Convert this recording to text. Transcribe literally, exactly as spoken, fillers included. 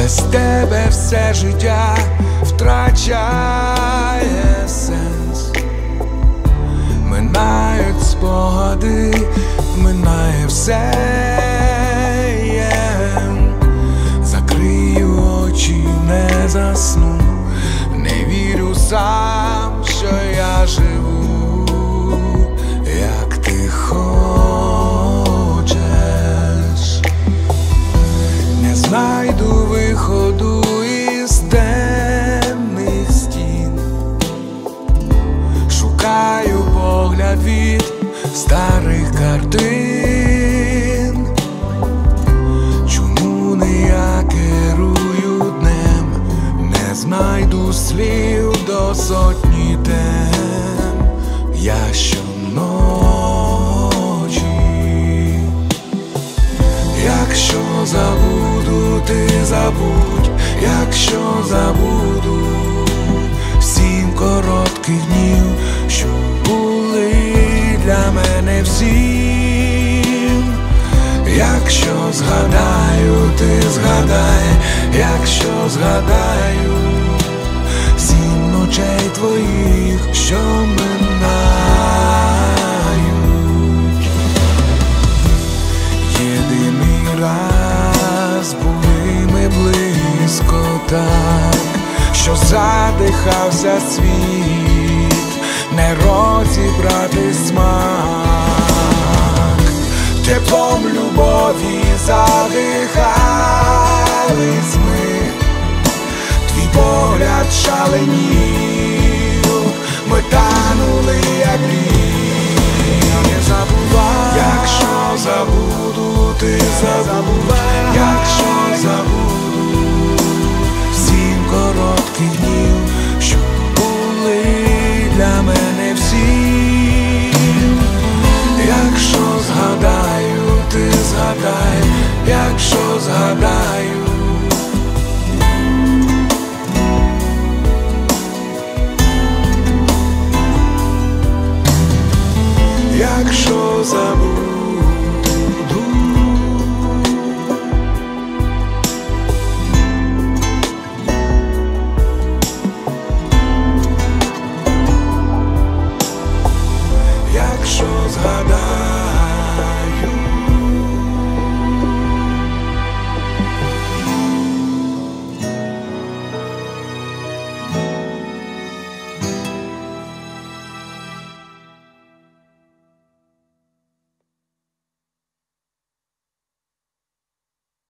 без тебе все життя втрачає сенс. Минають спогади, минає все. Закрию очі, не засну, не вірю сам, що я живу, як ти хочеш. Не знайду виходу із темних стін, шукаю погляд від старих картин. Чому не я керую днем, не знайду слів до сотні тем. Я щоночі, якщо забуду, ти забудь, якщо забуду сім коротких днів, що були для мене всім. Якщо згадаю, ти згадай, якщо згадаю сім ночей твоїх, що минають. Єдиний раз були ми близько так, що задихався світ, не розібрати смак. Теплом любові задихались ми, твій погляд шаленів, ми танули як лід. Не забувай, якщо забуду, ти забувай, якщо забуду сім коротких днів, що були для мене всім. Якщо згадаю, ти згадай, якщо згадаю. Якщо забуду.